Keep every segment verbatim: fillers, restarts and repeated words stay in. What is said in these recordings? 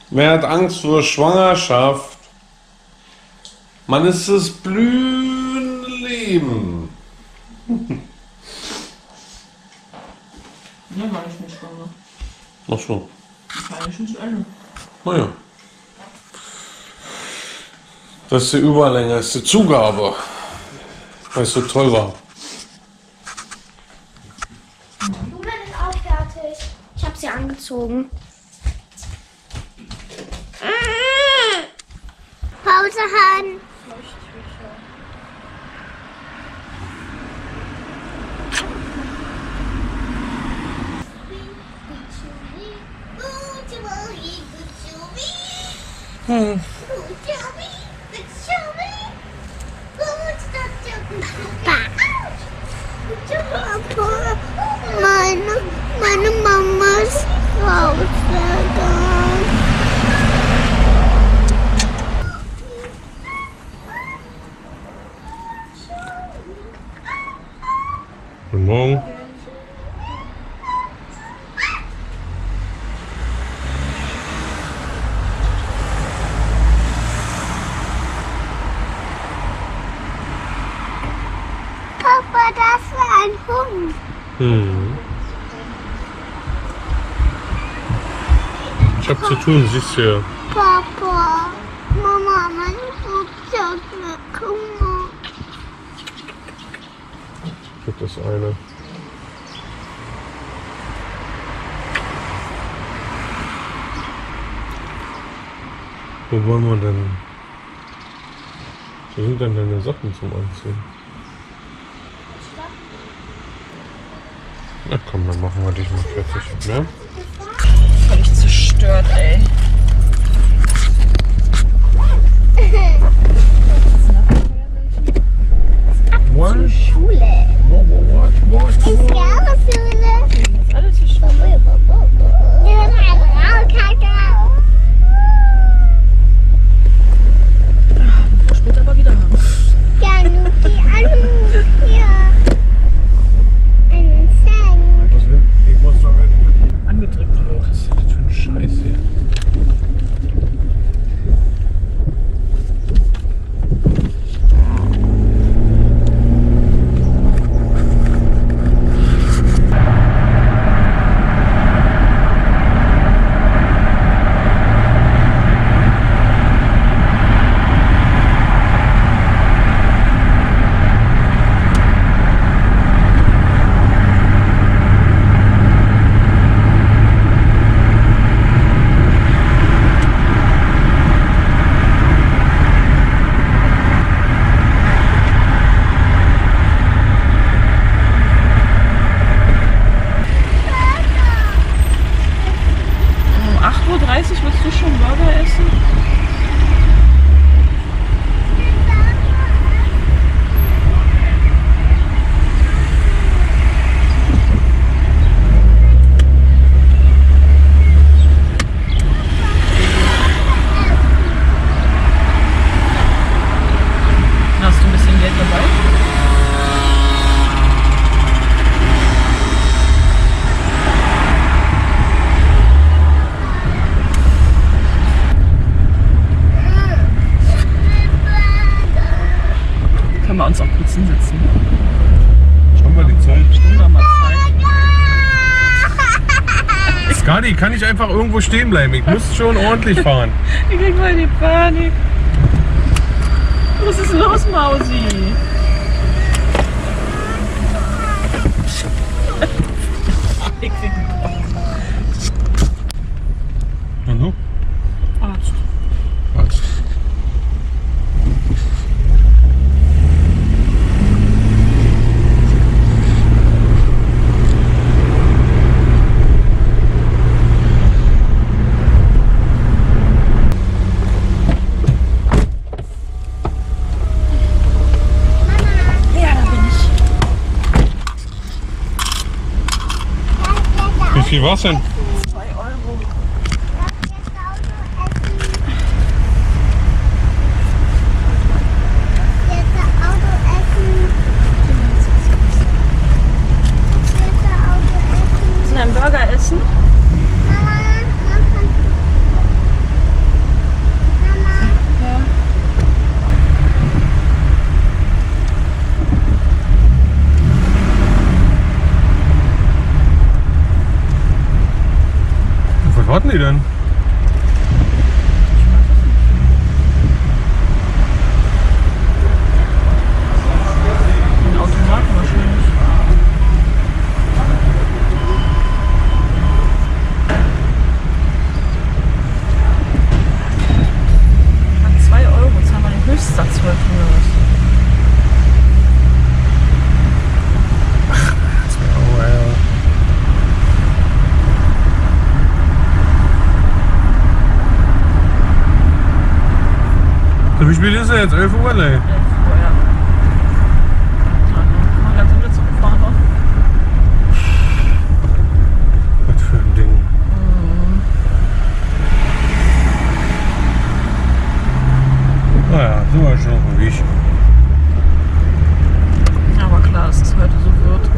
Wer hat Angst vor Schwangerschaft? Man ist das blühende Leben. Ja, war ich nicht schwanger. Ach so. War ich nicht alle. Naja. Das ist die überlängerste Zugabe, weil es so toll war. Die Blumen ist auch fertig. Ich habe sie angezogen. Pause, Han. Hm. Papa, meine, meine Mama ist rausgegangen. Guten Morgen. Papa, das war ein Hund. Hm. Ich hab zu tun, siehst du ja. Papa, Mama, meine Mutter hat mir Kummer. Gibt es eine. Wo wollen wir denn? Wo sind denn deine Sachen zum Anziehen? Na komm, dann machen wir dich mal fertig, ne? Völlig zerstört, ey. What? Schule. What, what, what, Ich what? glaube, Schule. Das ist alles zerstört. Später aber wieder haben. Ja, nur die Alu. Ja. Ein Sand. Was will? Ich muss doch mit. Angedrückt wird. Was ist das für ein Scheiß hier? Um acht Uhr dreißig willst du schon Burger essen? Hast du ein bisschen Geld dabei? Können wir uns auch kurz hinsetzen? Schauen wir die Zeit. Stunden haben wir Zeit. Skadi, kann ich einfach irgendwo stehen bleiben? Ich muss schon ordentlich fahren. Ich krieg mal die Panik. Was ist los, Mausi? Ich krieg Hallo? Arzt. Was? Ja, da bin ich. Wie viel war's denn? zwei Euro. Müssen wir einen Burger essen? die denn? Ein Automat wahrscheinlich. Hat zwei Euro, zahlen wir den Höchstsatz heute oder was? Wie spät ist er jetzt? elf Uhr, ne? elf Uhr, ja. Ja, mal ganz wieder zurückfahren noch. Was für ein Ding. Mhm. Naja, so war schon auf dem Weg. Ja, aber klar, dass es heute so wird.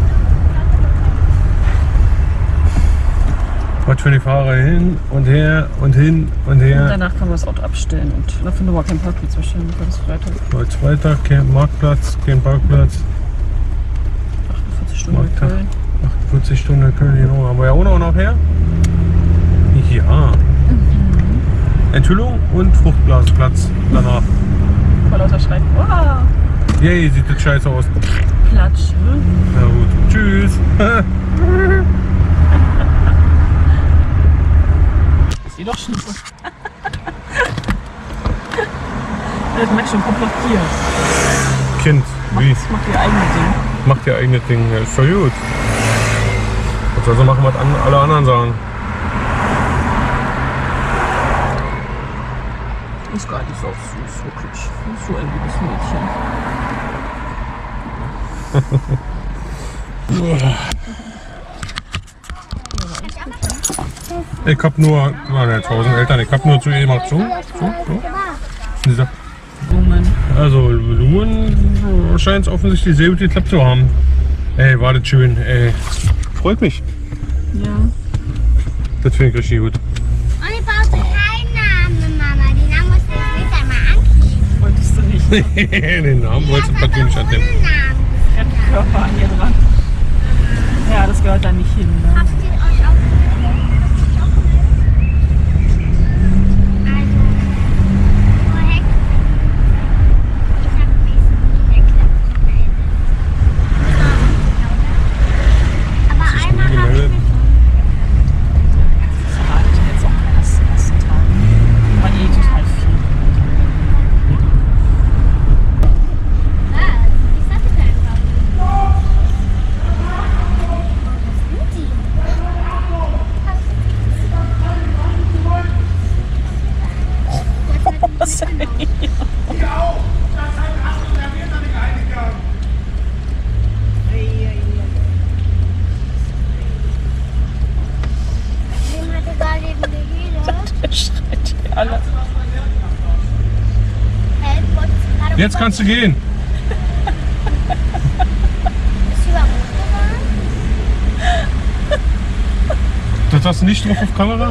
Was für die Fahrer hin und her und hin und her. Und danach kann man das Auto abstellen und dafür nur mal keinen Parkplatz bestellen, weil es Freitag. Heute Freitag, kein Marktplatz, kein Parkplatz. achtundvierzig Stunden in Markttag. Köln. achtundvierzig Stunden in Köln, genau. Haben wir ja auch noch nachher. Ja. Mhm. Enthüllung und Fruchtblasenplatz danach. Voll lauter Schreien. Wow! Yay, sieht das scheiße aus. Platsch. Ne? Na gut. Tschüss. Ich sehe doch schon so. Das merkt schon komplett hier. Kind, wie? Das macht ihr eigenes Ding. Macht ihr eigenes Ding. Ja, ist doch gut. Was soll sie machen, was an, alle anderen sagen? Ist gar nicht so süß, wirklich. So ein liebes Mädchen. Ich hab nur, meine tausend Eltern, ich hab nur zu ihr gemacht, so, so, so. Dieser. Blumen. Also, Lumen scheint es offensichtlich sehr gut geklappt zu haben. Ey, war das schön, ey. Freut mich. Ja. Das finde ich richtig gut. Und ich brauche keinen Namen, Mama. Den Namen musst du jetzt nicht einmal anklicken. Wolltest du nicht. Den Namen wolltest du partout nicht annehmen. Ohne Namen. Er hat den Körper an ihr dran. Ja, das gehört da nicht hin. Ne? Habt ihr euch auch Jetzt kannst du gehen. Ist überhaupt Das hast du nicht drauf auf Kamera?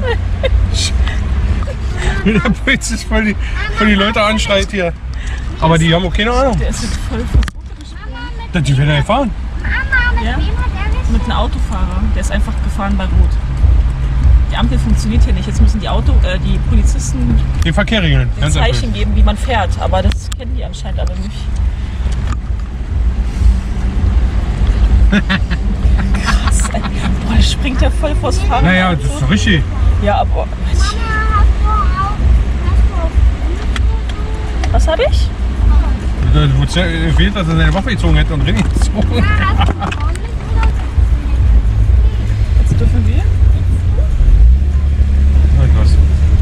Der Blitz ist voll die, voll die Leute anschreit hier. Aber die haben auch keine Ahnung. Der ist jetzt voll versucht. Das die werden ja gefahren. Mama, mit Ja. wem hat er nicht? Mit einem Autofahrer. Der ist einfach gefahren bei Rot. Die Ampel funktioniert hier nicht. Jetzt müssen die Auto, äh, die Polizisten Die Verkehr regeln. ein Ganz Zeichen einfach. geben, wie man fährt. Aber das kennen die anscheinend alle nicht. Krass, ey. Boah, der springt ja voll vors Fahrrad. Naja, das ist richtig. Ja, aber. Mama, hast du auch... Was habe ich? Da wurde fehlt, dass er seine Waffe gezogen hätte und drin gezogen. Hast du auch mit Jetzt dürfen wir. Krass.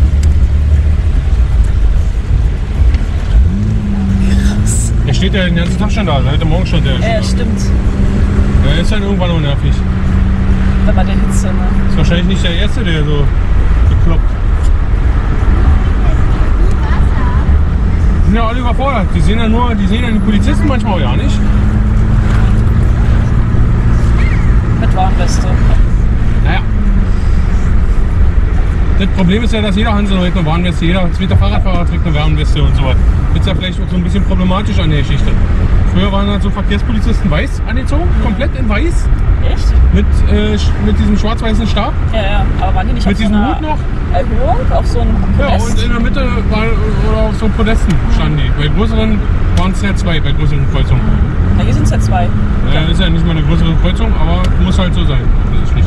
Der steht ja den ganzen Tag schon da. Heute Morgen schon der. Ja, stimmt. Der ist halt irgendwann noch nervig. Da war der Hitze, ne? Ist wahrscheinlich nicht der Erste, der so bekloppt. Die sind ja alle überfordert. Die sehen ja nur, die sehen ja die Polizisten manchmal auch ja nicht. Mit Warnweste. Naja. Das Problem ist ja, dass jeder Hansel heute eine Warnweste, jeder zweite Fahrradfahrer trägt eine Warnweste und so was. Das ist ja vielleicht auch so ein bisschen problematisch an der Geschichte. Früher waren halt so Verkehrspolizisten weiß angezogen, komplett in weiß. Echt? Mit, äh, mit diesem schwarz-weißen Stab. Ja, ja, aber waren die nicht Mit auf so diesem einer Hut noch. Erhöhung? Auf so einem Ja, Podest? und in der Mitte war, oder auf so Podesten standen die. Bei größeren waren es ja zwei, bei größeren Kreuzungen. Na, hier sind es ja zwei. Ja, ist ja nicht mal eine größere Kreuzung, aber muss halt so sein. Das ist nicht.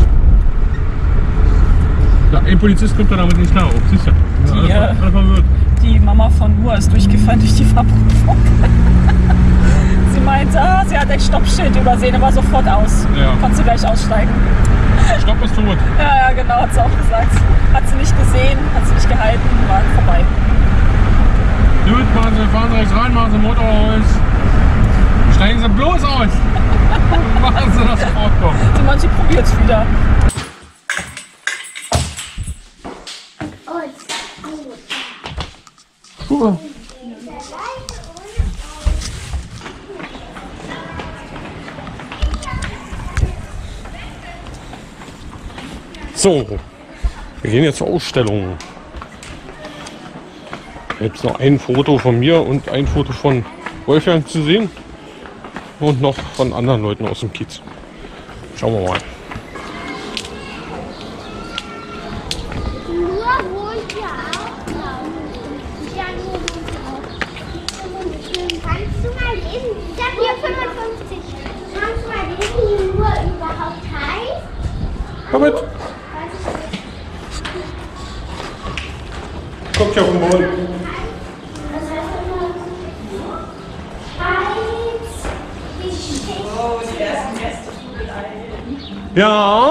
Ja, ein Polizist kommt da damit nicht klar auf, siehst du? Die, Ja, äh, alles verwirrt. Die Mama von Noah ist durchgefallen durch die Fahrprüfung. Sie meinte, ah, sie hat ein Stoppschild übersehen, aber sofort aus. Ja. Konnte sie gleich aussteigen. Stopp ist tot. Ja, ja, genau, hat sie auch gesagt. Hat sie nicht gesehen, hat sie nicht gehalten, war vorbei. Gut, machen Sie, fahren Sie rechts rein, machen Sie Motor aus. Steigen Sie bloß aus. Machen Sie das Fortkommen. Sie meint, sie probiert es wieder. Schuhe. So, wir gehen jetzt zur Ausstellung. Jetzt noch ein Foto von mir und ein Foto von Wolfgang zu sehen und noch von anderen Leuten aus dem Kiez. Schauen wir mal. Nur wohnt ja auch, glaube ich. Ja, nur wohnt ja auch. Kannst du mal lesen? Ich habe hier fünfundfünfzig. Kannst du mal lesen, wie nur überhaupt heißt? Komm mit. Guck ja auf den Boden. Das heißt immer Geschichte. Ja.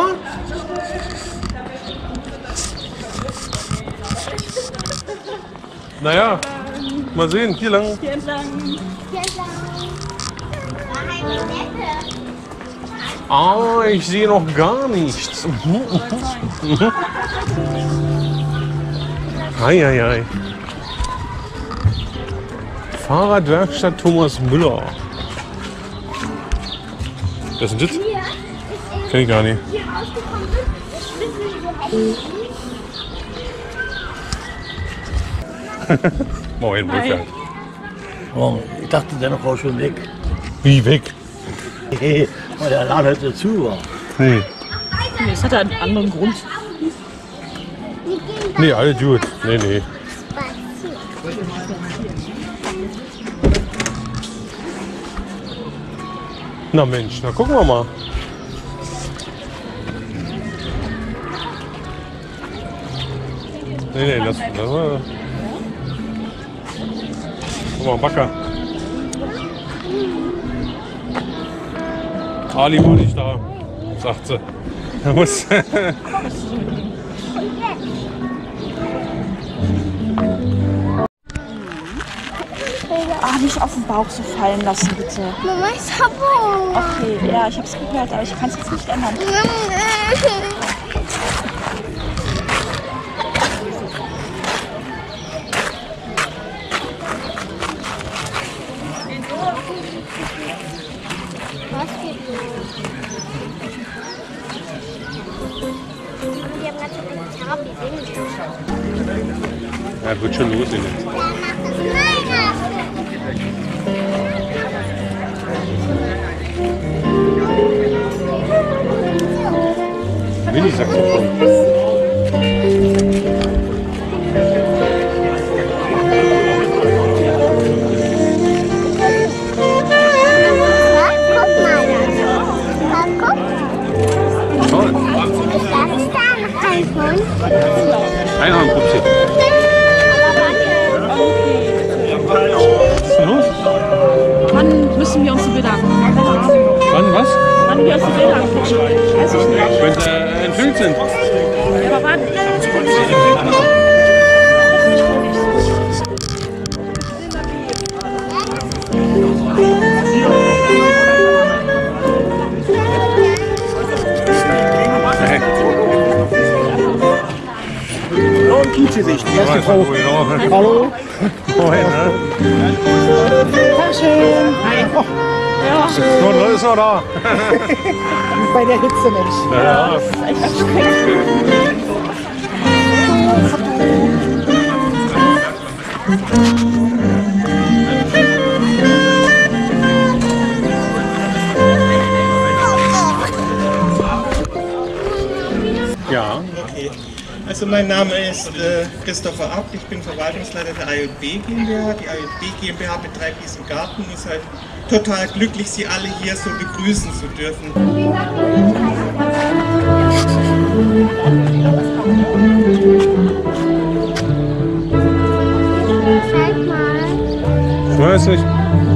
Naja, mal sehen, hier lang. Hier entlang. Ah, ich sehe noch gar nichts. Eieiei. Fahrradwerkstatt Thomas Müller. Das ist ein Sitz? Kenn ich gar nicht. Hier rausgekommen ist, wissen so hässlich. Moin, Wolfgang. Oh, ich dachte, deine Frau ist schon weg. Wie weg? Weil der Laden heute zu war. Nee. Nee, das hat einen anderen Grund. Nee, alles gut. Nee, nee. Na Mensch, na gucken wir mal. Nee, nee, lass, lass mal. Guck mal, Backer. Ali war nicht da, sagt sie. Da muss. Ah, nicht auf den Bauch so fallen lassen, bitte. Mama, ich hab Hunger. Okay, ja, ich hab's gehört, aber ich kann es jetzt nicht ändern. Was geht los? Die haben ganz viele Therapie, singen schon. Ja, wird schon losgehen jetzt. Mini-Saxophon. Einhornpupsi. Was ist denn los? Wann müssen wir uns die Bilder angucken? Wann, was? Wann wir uns die Bilder angucken? Weiß ich nicht. Wenn sie äh, entfüllt sind. Ja, aber wann? Und Kiezgesicht, die erste Frau. Hallo. Moin, ne? Dankeschön. Oh, So, ist noch da. bei der Hitze, Mensch. Ja, ja. Das ist echt erschreckend. Ja. Okay. Also mein Name ist äh, Christopher Abt, ich bin Verwaltungsleiter der I J B GmbH. Die I J B GmbH betreibt diesen Garten und ist halt total glücklich, Sie alle hier so begrüßen zu dürfen. Zeig mal. Ich weiß nicht.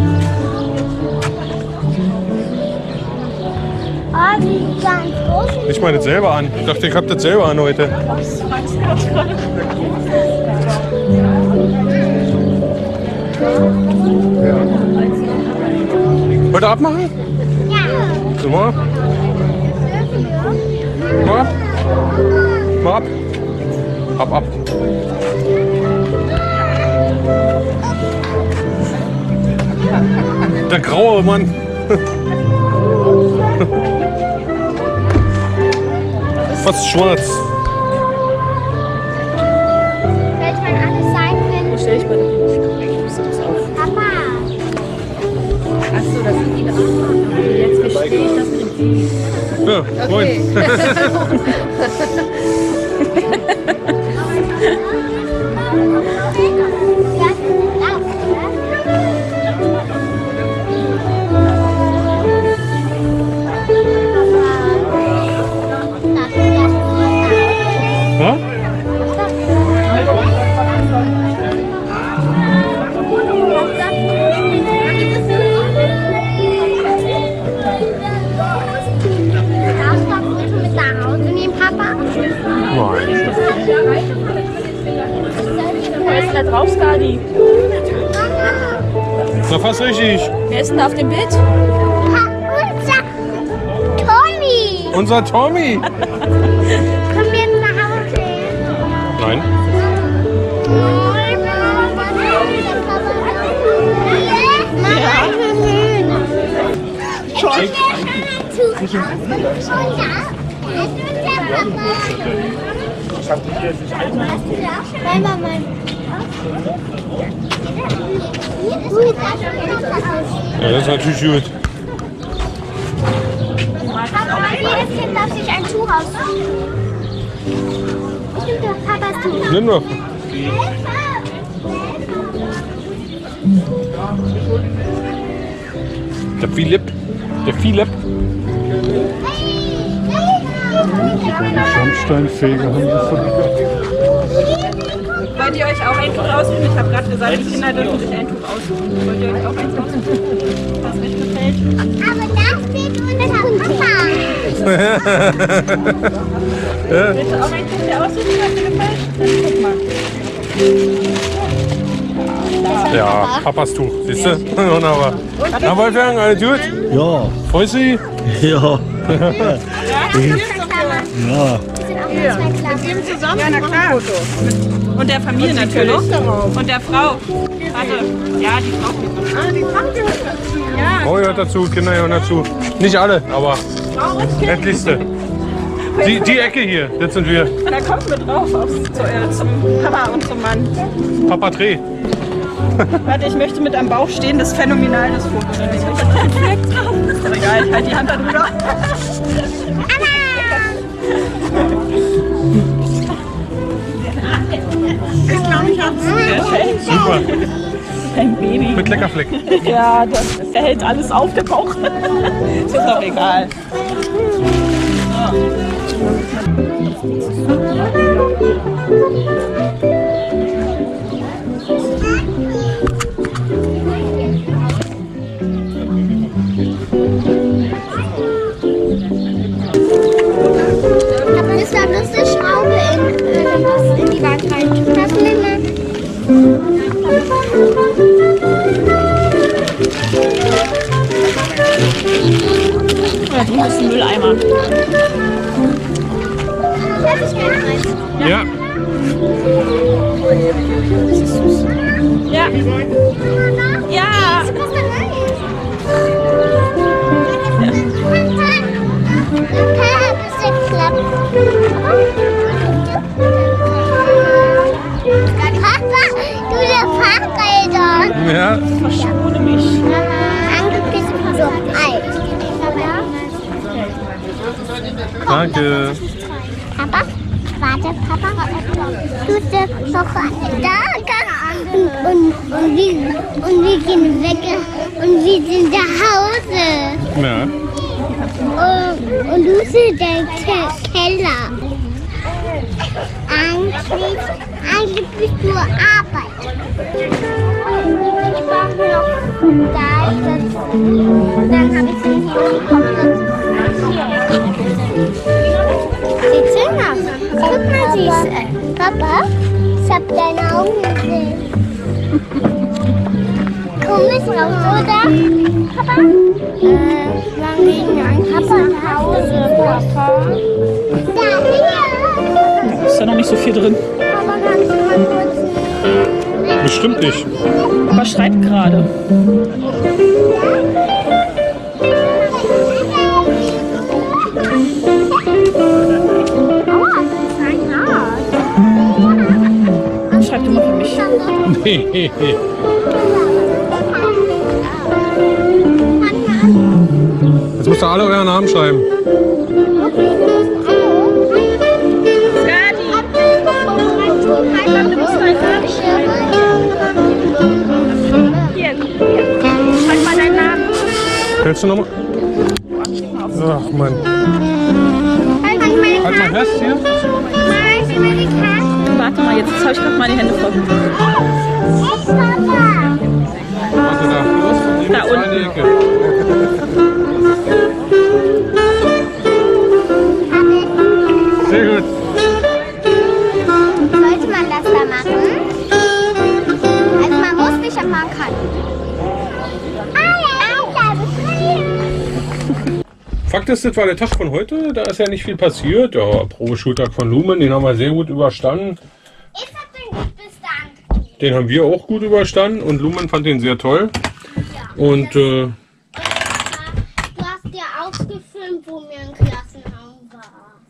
Oh, die ganz großen. Ich meine das selber an. Ich dachte, ich hab das selber an heute. Heute abmachen? Ja. So mal. Mal ab. Mal ab. Ab, ab. Der graue Mann. Fast schwarz. Welche man alles sein will. Stell ich mal das auf. Papa. Achso, das sind die da. Jetzt verstehe ich das mit dem Ja, moin. Ja? Nein. Wer ist denn da drauf, Skadi? Na, fast richtig. Wer ist denn da auf dem Bild? Unser Tommy! Unser Tommy. Können wir jetzt nach Hause? Nein. Nein, Mama. Ja, das ist natürlich gut. Papa, jedes Kind darf sich ein Tuch aussuchen. Ich nehme doch Papas Tuch. Nimm doch. Der Philipp. Der Philipp. Schornsteinfeger haben wir verbieten. Wollt ihr euch auch ein Tuch aussuchen? Ich habe gerade gesagt, die Kinder dürfen sich ein Tuch aussuchen. Wollt ihr euch auch eins aussuchen? Was euch gefällt? Aber das steht unter Papa. Willst du auch ein Tuch dir aussuchen, was dir gefällt? Dann guck mal. Ja, Papas Tuch. Siehst du? Wunderbar. Na, Wolfgang, alles gut? Ja, Freust du dich? ja, ja. Zusammen? Ja, na klar. Und der Familie natürlich. Und der Frau. Warte. Ja, die Frau. Ah, die Frau gehört dazu. Ja. Frau gehört dazu, Kinder gehören dazu. Nicht alle, aber etlichste. Die, die Ecke hier, das sind wir. Da kommt mit drauf aufs, zu, äh, zum Papa und zum Mann. Papa Dreh. Warte, ich möchte mit am Bauch stehen, das phänomenal, das Foto. Da ist ein Fleck drauf. Ist doch egal, ich halte die Hand da drüber. Ich glaube, ich hab's. Der Feld. Super. Ein Baby. Mit Leckerfleck. Ja, das, der hält alles auf, der Bauch. Ist doch egal. Aber ist da bloß eine Schraube in, äh, in die Wand rein? Das nehmen Ja, die ist ein Mülleimer. Ja. Ja. Ja. Danke. Papa, warte, Papa. Du bist doch da. Und, und, und, wir, und wir gehen weg und wir sind nach Hause. Ja. Und, und du bist in der Ke Keller. Eigentlich, eigentlich bist du Arbeit. Ich brauche noch da ist das. Dann habe ich den hier bekommen. Sieht schön aus. Guck mal, Süße. Papa, ich habe deine Augen gesehen. Komm jetzt raus, oder? Papa? Äh, wann gehen wir eigentlich nach Hause, Papa? Da, hier. Ist da noch nicht so viel drin. Papa, kannst du mal kurz... Bestimmt nicht. Papa schreibt gerade. Schreibt immer für mich. Nee. Jetzt müsst ihr alle euren Namen schreiben. Hier, schreib mal deinen Namen. Willst du nochmal? Ach Mann. Halt mal fest hier. Warte mal, jetzt habe ich gerade meine Hände voll. Warte da. Los, Da in unten. die Ecke. Sehr gut. Sollte man das da machen? Also man muss nicht, aber man kann. Fakt ist, das war der Tag von heute. Da ist ja nicht viel passiert. Ja, Probeschultag von Lumen, den haben wir sehr gut überstanden. Ich hab den gut bis dann. Den haben wir auch gut überstanden und Lumen fand den sehr toll. Und äh, Du hast ja auch gefilmt, wo wir im Klassenraum waren.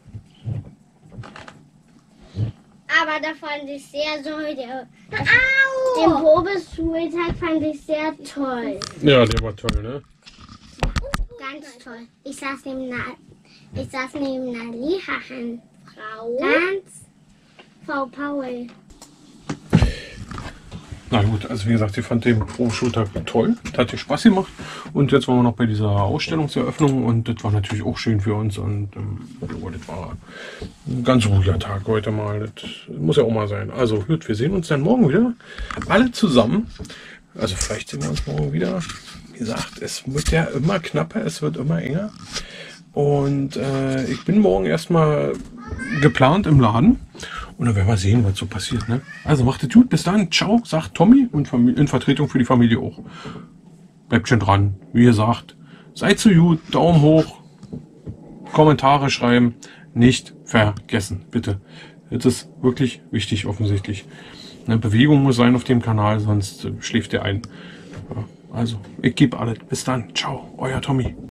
Aber da fand ich sehr toll. Der, den Probeschultag fand ich sehr toll. ja, der war toll, ne? Ganz toll. Ich saß neben einer, ich saß neben einer Lehrerfrau. Ganz Frau Paul. Na gut, also wie gesagt, ich fand den Probeschultag toll. Das hat dir Spaß gemacht. Und jetzt waren wir noch bei dieser Ausstellungseröffnung und das war natürlich auch schön für uns. Und ähm, ja, das war ein ganz ruhiger Tag heute mal. Das muss ja auch mal sein. Also gut, wir sehen uns dann morgen wieder. Alle zusammen. Also vielleicht sehen wir uns morgen wieder. Wie gesagt, es wird ja immer knapper, es wird immer enger. Und äh, ich bin morgen erstmal geplant im Laden. Und dann werden wir sehen, was so passiert. Ne? Also macht es gut. Bis dann. Ciao, sagt Tommy und in Vertretung für die Familie auch. Bleibt schön dran. Wie gesagt, seid so gut. Daumen hoch. Kommentare schreiben. Nicht vergessen, bitte. Das ist wirklich wichtig, offensichtlich. Eine Bewegung muss sein auf dem Kanal, sonst schläft ihr ein. Ja, also, ich gebe alles. Bis dann. Ciao, euer Tommy.